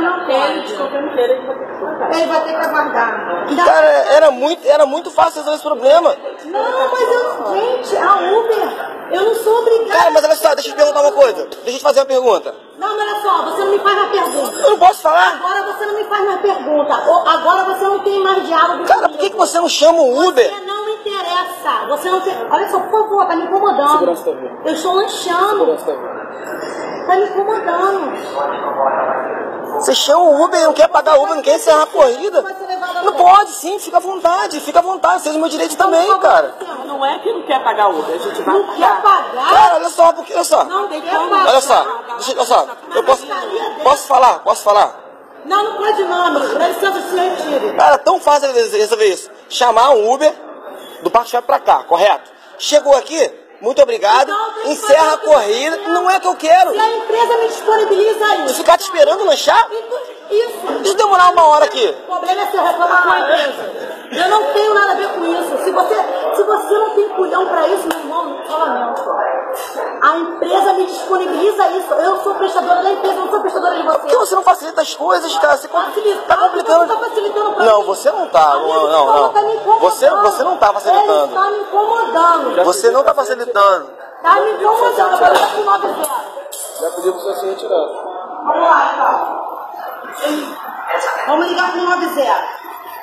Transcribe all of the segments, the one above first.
não quer, desculpa, não quer, ele vai ter que aguardar. Cara, era muito fácil resolver esse problema. Não, mas gente, a Uber, eu não sou obrigada. Cara, mas olha só, deixa eu te perguntar uma coisa. Deixa eu te fazer uma pergunta. Não, mas olha só, você não me faz uma pergunta. Eu não posso falar? Agora você não me faz mais pergunta. Agora você não tem mais diálogo. Cara, por que você não chama o Uber? Você não me interessa. Você não tem... Olha só, por favor, tá me incomodando. Segurança tá vindo. Eu estou lanchando. Segurança tá vindo. Tá me incomodando. Você chama o Uber e não quer pagar o Uber, não quer encerrar a corrida? Não pode, sim, fica à vontade, seja o meu direito também, cara. Não é que não quer pagar o Uber, a gente vai Não quer pagar? Cara, olha só, porque, olha só. Não tem como pagar. Olha só, olha só, eu posso falar? Não, não pode não, amigo. Dá licença, se retire. Cara, tão fácil resolver isso. Chamar um Uber do Parque Shopping pra cá, correto? Chegou aqui, muito obrigado, encerra a corrida, não é que eu quero. Se a empresa me disponibiliza isso. De ficar te esperando lanchar? Isso. Deixa eu demorar uma hora aqui. O problema é você reclamar com a empresa. Eu não tenho nada a ver com isso. Se você não tem culhão pra isso, meu irmão, não fala não. A empresa me disponibiliza isso. Eu sou prestadora da empresa, não sou prestadora de você. Por que você não facilita as coisas, cara? Você tá complicando. Você tá facilitando pra não, mim. você não tá. Amigo, Não. tá me incomodando. Você não tá facilitando. Ele tá me incomodando. Você não tá facilitando. Tá me incomodando. Eu vou ligar pro 90. Já pediu pra você se retirar. Vamos lá, então. Vamos ligar pro 90.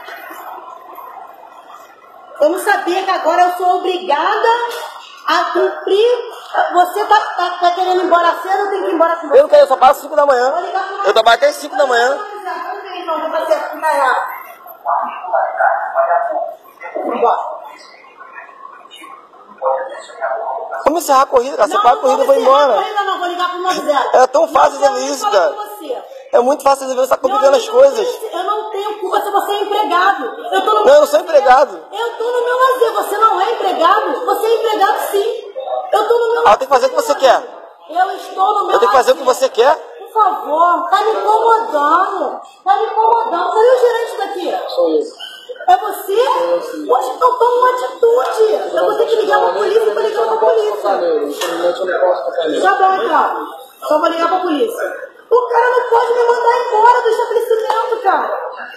Vamos saber que agora eu sou obrigada a cumprir. Você tá querendo ir embora cedo, eu tenho que ir embora com você? Eu não quero, eu só passo 5 da manhã. Eu trabalho até 5 da manhã. Vamos encerrar a corrida, cara. Você paga a corrida e vai embora. Não, vou ligar pro 90. É tão fácil resolver isso, cara. É muito fácil resolver, você tá complicando as coisas. Eu não tenho culpa se você é empregado. Não, eu não sou empregado. Eu tô no meu lazer, você não é empregado? Você é empregado sim. Eu tô no meu lazer. Eu tenho que fazer o que você quer. Eu estou no meu Eu tenho que fazer o que você quer. Por favor, tá me incomodando. Tá me incomodando. Cadê o gerente daqui? Sou eu. É você? Poxa, então toma uma atitude. Eu vou ter que ligar pra polícia e vou ligar pra polícia. Infelizmente eu não posso tocar nele. Já bom, então. Só vou ligar pra polícia. O cara não pode me mandar embora do estabelecimento, cara.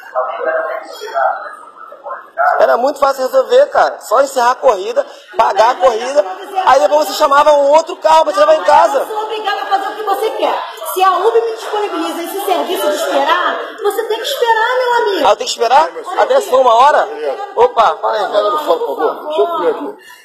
Era muito fácil resolver, cara. Só encerrar a corrida, pagar a corrida, aí depois você chamava um outro carro pra te levar em casa. Eu sou obrigada a fazer o que você quer. Se a Uber me disponibiliza esse serviço de esperar, você tem que esperar, meu amigo. Ah, eu tenho que esperar? Até se for 1 hora? Opa, fala aí, velho. Por favor, deixa eu comer aqui.